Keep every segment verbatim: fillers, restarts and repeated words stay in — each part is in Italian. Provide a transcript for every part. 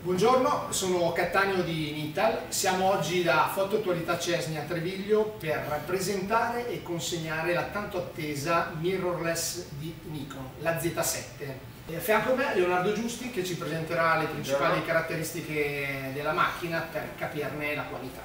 Buongiorno, sono Cattaneo di Nital. Siamo oggi da Foto Attualità Cesni a Treviglio per presentare e consegnare la tanto attesa mirrorless di Nikon, la Z sette. E a fianco a me Leonardo Giusti che ci presenterà le principali Buongiorno. caratteristiche della macchina per capirne la qualità.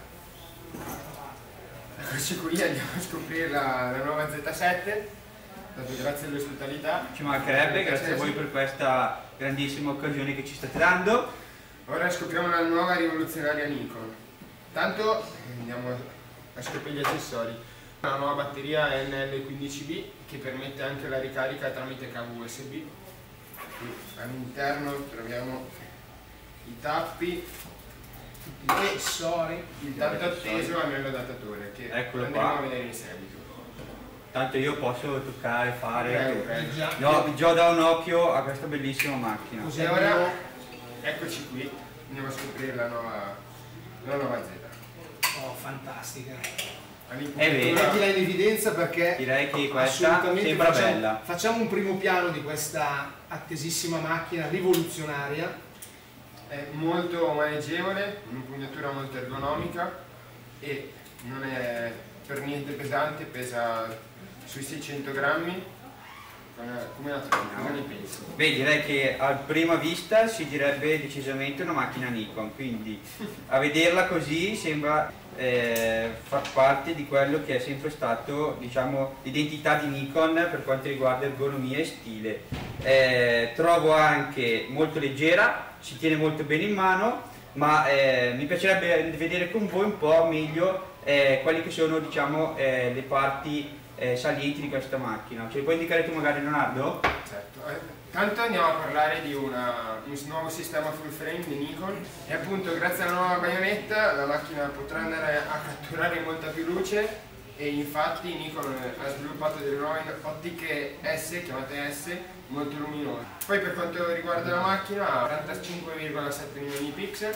Eccoci qui, andiamo a scoprire la, la nuova Z sette. Grazie all'ospitalità. Ci mancherebbe, grazie a voi per questa grandissima occasione che ci state dando. Ora scopriamo la nuova rivoluzionaria Nikon. Tanto andiamo a scoprire gli accessori. Una nuova batteria N L quindici B che permette anche la ricarica tramite cavo U S B. All'interno troviamo i tappi, tutti gli accessori, il tanto atteso anello datatore che Eccolo andremo qua. a vedere in seguito. Tanto io posso toccare, fare, Prego, prego. no, vi già da un occhio a questa bellissima macchina. E ora eccoci qui, andiamo a scoprire la nuova, la nuova Z. Oh, fantastica. Eh, mettila in evidenza perché direi che questa sembra facciamo, bella. Facciamo un primo piano di questa attesissima macchina rivoluzionaria. È molto maneggevole, un'impugnatura molto ergonomica e non è per niente pesante, pesa sui seicento grammi. Come la trovi? Cosa ne pensi? Beh, direi che a prima vista si direbbe decisamente una macchina Nikon, quindi a vederla così sembra eh, far parte di quello che è sempre stato, diciamo, l'identità di Nikon per quanto riguarda ergonomia e stile. Eh, trovo anche molto leggera, si tiene molto bene in mano, ma eh, mi piacerebbe vedere con voi un po' meglio eh, quali che sono, diciamo, eh, le parti Eh, salienti di questa macchina. Ce li puoi indicare tu magari, Leonardo? Certo, eh, tanto andiamo a parlare di una, un nuovo sistema full frame di Nikon e appunto grazie alla nuova baionetta la macchina potrà andare a catturare molta più luce e infatti Nikon ha sviluppato delle nuove ottiche S, chiamate S, molto luminose. Poi per quanto riguarda la macchina ha quarantacinque virgola sette milioni di pixel,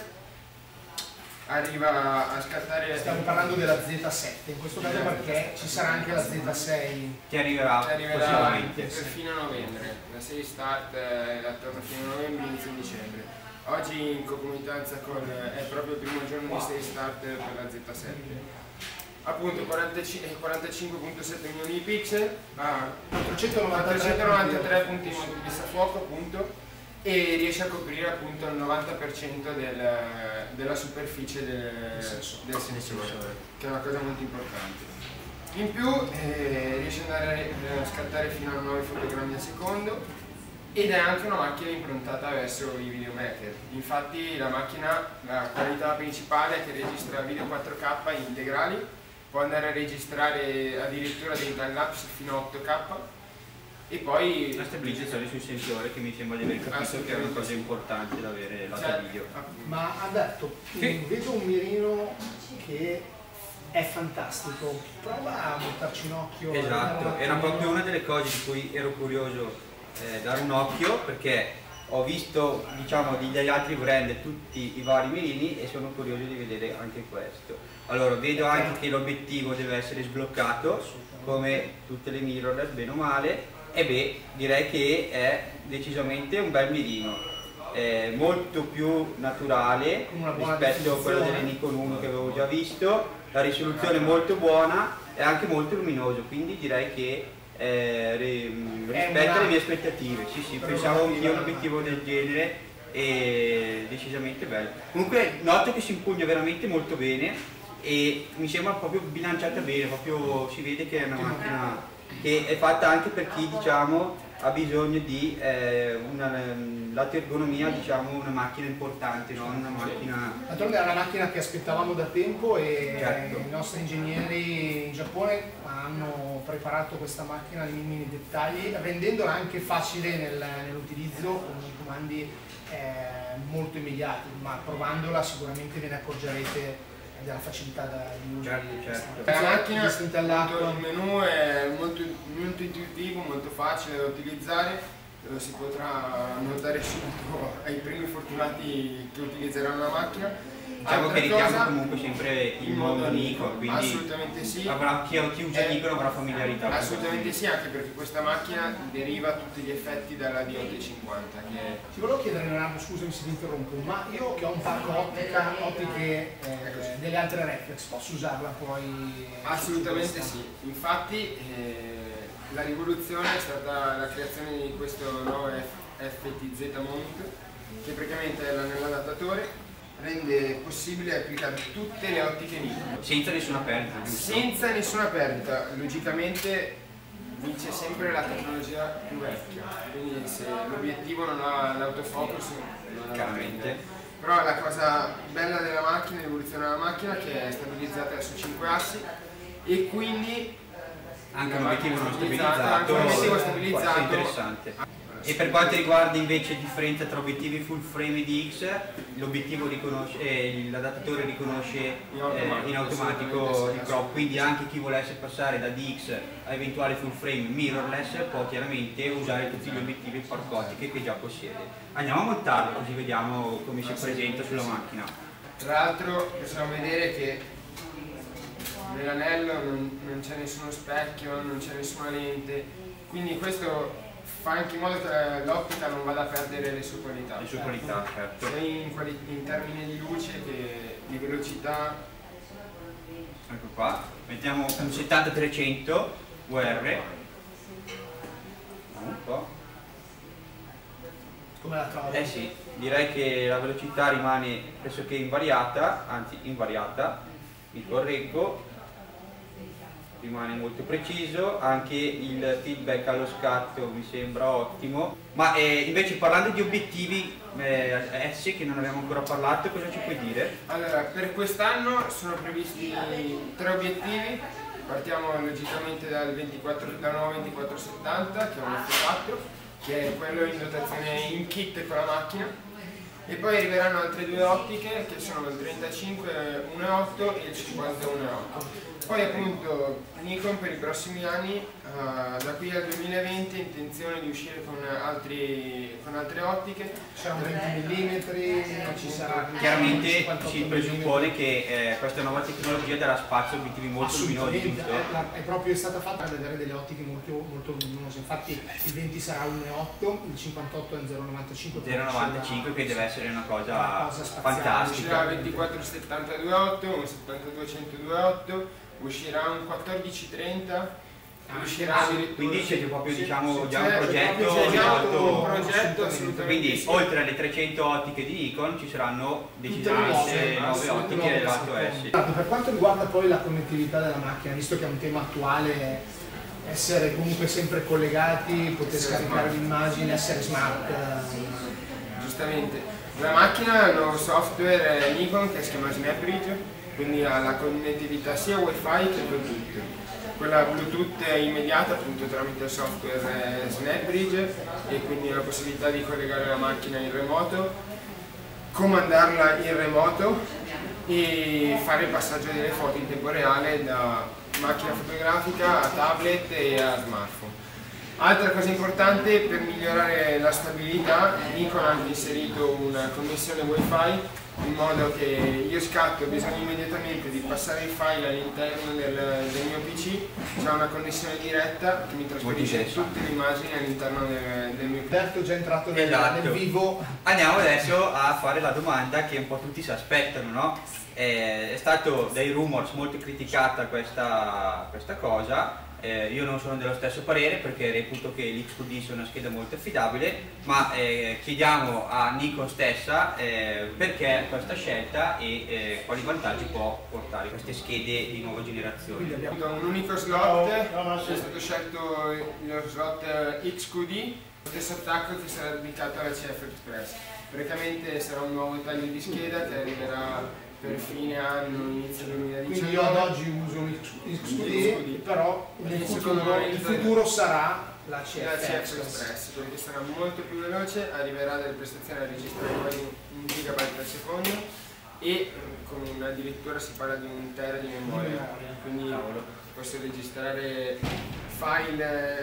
arriva a scattare. Stiamo parlando della Z sette in questo caso perché ci sarà anche la Z sei che arriverà, che arriverà prossimamente per fine novembre. La sei start è attorno a fine novembre, inizio dicembre. Oggi in concomitanza con è proprio il primo giorno di sei start per la Z sette. Appunto quarantacinque virgola sette milioni di pixel, ha quattrocentonovantatré punti di fuoco appunto, e riesce a coprire appunto il novanta per cento del, della superficie del, del sensore, che è una cosa molto importante. In più eh, riesce ad andare a scattare fino a nove fotogrammi al secondo ed è anche una macchina improntata verso i videomaker. Infatti la macchina, la qualità principale è che registra video quattro K integrali, può andare a registrare addirittura dei timelapse fino a otto K. E poi la stabilizzazione sul sensore, che mi sembra di aver capito che è una cosa importante da avere lato cioè, video. Ma ha detto, sì. Vedo un mirino che è fantastico, prova a buttarci un occhio. Esatto, era proprio una delle cose di cui ero curioso eh, dare un occhio, perché ho visto, diciamo, degli altri brand tutti i vari mirini e sono curioso di vedere anche questo. Allora, vedo anche che l'obiettivo deve essere sbloccato, come tutte le mirrorless, bene o male. E beh, direi che è decisamente un bel mirino, è molto più naturale rispetto a quello delle Nikon uno che avevo già visto, la risoluzione è molto buona e anche molto luminoso, quindi direi che eh, rispetta le mie aspettative. Sì, sì, pensavo anch'io a un obiettivo del genere e decisamente bello. Comunque noto che si impugna veramente molto bene e mi sembra proprio bilanciata bene, proprio si vede che è una macchina che è fatta anche per chi, diciamo, ha bisogno di eh, una lato ergonomia, diciamo, una macchina importante, non una macchina. D'altronde è una macchina che aspettavamo da tempo e certo. I nostri ingegneri in Giappone hanno preparato questa macchina nei minimi dettagli, rendendola anche facile nel, nell'utilizzo con comandi eh, molto immediati, ma provandola sicuramente ve ne accorgerete della facilità di uso. Certo, certo. La macchina, il menu è molto, molto intuitivo, molto facile da utilizzare, lo si potrà notare subito ai primi fortunati che utilizzeranno la macchina. Diciamo Altra che richiama cosa, comunque sempre il mondo Nikon, quindi assolutamente sì. avrà, chi, chi usa Eh, Nikon avrà familiarità. Assolutamente sì, anche perché questa macchina deriva tutti gli effetti dalla D ottocentocinquanta. Che... Ti volevo chiedere, Leonardo, scusami se ti interrompo, ma io che ho un parco ottica, ottiche eh, delle altre reflex, posso usarla poi? Assolutamente sì, infatti eh, la rivoluzione è stata la creazione di questo nuovo F T Z Mount, che praticamente è l'anello-adattatore, rende possibile applicare tutte le ottiche Nikon Senza nessuna perdita, giusto? senza nessuna perdita. Logicamente vince sempre la tecnologia più vecchia, quindi se l'obiettivo non ha l'autofocus non ha Chiaramente. Però la cosa bella della macchina, l'evoluzione della macchina, è che è stabilizzata su cinque assi e quindi Anche un obiettivo non stabilizzato, stabilizzato, anche un obiettivo può stabilizzato. essere interessante. E per quanto riguarda invece la differenza tra obiettivi full frame e D X, l'obiettivo riconosce, eh, l'adattatore riconosce In eh, automatico, in automatico assolutamente il sì, crop, quindi anche chi volesse passare da D X a eventuale full frame mirrorless può chiaramente usare tutti gli obiettivi parcotiche che già possiede. Andiamo a montarlo così vediamo come si presenta sulla macchina. Tra l'altro possiamo vedere che nell'anello non, non c'è nessuno specchio, non c'è nessuna lente, quindi questo fa anche in modo che l'ottica non vada a perdere le sue qualità. Le sue qualità, certo. Sia in, quali, in termini di luce che di velocità. Ecco qua, mettiamo un settanta trecento U R. Vediamo un po'. Come la trovi? Eh sì, direi che la velocità rimane pressoché invariata, anzi invariata, mi correggo, rimane molto preciso, anche il feedback allo scatto mi sembra ottimo, ma eh, invece parlando di obiettivi eh, S che non abbiamo ancora parlato, cosa ci puoi dire? Allora, per quest'anno sono previsti tre obiettivi. Partiamo logicamente dal, ventiquattro, dal nuovo ventiquattro settanta, che è un F quattro, che è quello in dotazione in kit con la macchina, e poi arriveranno altre due ottiche che sono il trentacinque uno virgola otto e il cinquanta uno virgola otto. Poi appunto Nikon per i prossimi anni, uh, da qui al duemilaventi, ha intenzione di uscire con, altri, con altre ottiche. C'è un venti millimetri, ci sarà Chiaramente si presuppone che eh, questa nuova tecnologia darà spazio a obiettivi molto luminosi, assolutamente, giusto? è, la- è proprio stata fatta per vedere delle ottiche molto, molto luminose, infatti il venti sarà uno virgola otto, il cinquantotto è un zero virgola novantacinque, zero virgola novantacinque che deve essere una cosa, Una cosa spaziale. fantastica. Uscirà il ventiquattro settanta due virgola otto, un settantadue cento due virgola otto, uscirà un quattordici trenta, uscirà Ah, addirittura- quindi c'è proprio sì, diciamo sì, già c'è- un progetto c'è già rivolto- un progetto assolutamente Quindi sì. oltre alle trecento ottiche di Nikon ci saranno Tutte le decisamente nuove, nuove ottiche nuove dell'alto secondo. S. Per quanto riguarda poi la connettività della macchina, visto che è un tema attuale, essere comunque sempre collegati, poter Essere scaricare smart. l'immagine, essere smart. eh, Giustamente, la macchina ha il nuovo software Nikon che si chiama SnapBridge, quindi ha la connettività sia Wi-Fi che Bluetooth. Quella Bluetooth è immediata appunto tramite il software SnapBridge e quindi la possibilità di collegare la macchina in remoto, comandarla in remoto e fare il passaggio delle foto in tempo reale da macchina fotografica a tablet e a smartphone. Altra cosa importante, per migliorare la stabilità, Nikon ha anche inserito una connessione Wi-Fi in modo che io scatto, ho bisogno immediatamente di passare il file all'interno del, del mio P C, c'è una connessione diretta che mi trasferisce tutte le immagini all'interno del, del mio P C. Alberto è già entrato nel, Esatto. nel vivo. Andiamo adesso a fare la domanda che un po' tutti si aspettano, no? Eh, è stato dai rumors molto criticata questa, questa cosa. Eh, io non sono dello stesso parere perché reputo che l'X Q D sia una scheda molto affidabile, ma eh, chiediamo a Nikon stessa eh, perché questa scelta e eh, quali vantaggi può portare queste schede di nuova generazione. Quindi abbiamo Un unico slot, è stato scelto lo slot X Q D, lo stesso attacco che sarà dedicato alla C F Express. Praticamente sarà un nuovo taglio di scheda che arriverà per fine anno, inizio duemiladiciannove. Quindi io ad oggi uso un X Q D, però nel futuro, il futuro sarà la C la C F F Express. Express, perché sarà molto più veloce, arriverà delle prestazioni a registrare quasi un gigabyte al secondo e con addirittura si parla di un tera di memoria, quindi posso registrare file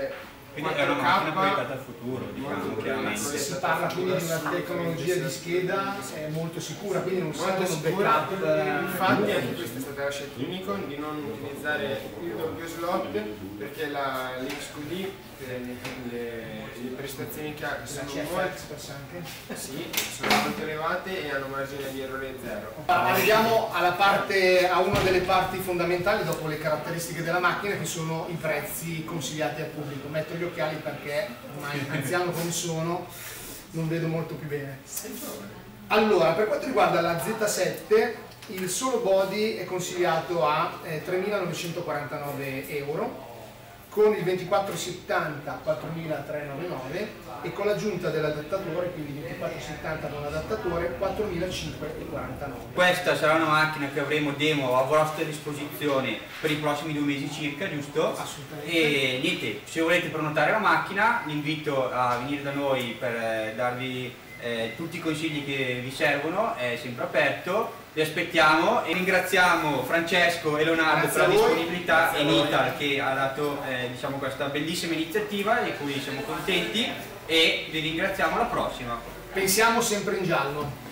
Quindi è una macchina proiettata al futuro, diciamo, chiaramente. Si parla quindi di una tecnologia di scheda eh, molto sicura, quindi non serve un backup. Eh, infatti anche questa è stata la scelta di Nikon di non utilizzare il doppio slot, perché l'X Q D, le, le, le prestazioni che ha sono molto, sì, sono molto elevate e hanno margine di errore zero. Arriviamo alla parte, a una delle parti fondamentali dopo le caratteristiche della macchina, che sono i prezzi consigliati al pubblico. Metto gli occhiali perché ormai anziano come sono non vedo molto più bene. Allora, per quanto riguarda la Z sette, il solo body è consigliato a eh, tremilanovecentoquarantanove euro, con il ventiquattro settanta quattromilatrecentonovantanove e con l'aggiunta dell'adattatore, quindi ventiquattro settanta con l'adattatore quattromilacinquecentoquarantanove. Questa sarà una macchina che avremo demo a vostra disposizione per i prossimi due mesi circa, giusto? Assolutamente. E niente, se volete prenotare la macchina, vi invito a venire da noi per eh, darvi eh, tutti i consigli che vi servono, è sempre aperto. Vi aspettiamo e ringraziamo Francesco e Leonardo Grazie per la a voi. disponibilità e Nital che ha dato eh, diciamo, questa bellissima iniziativa di cui siamo contenti, e vi ringraziamo alla prossima. Pensiamo sempre in giallo.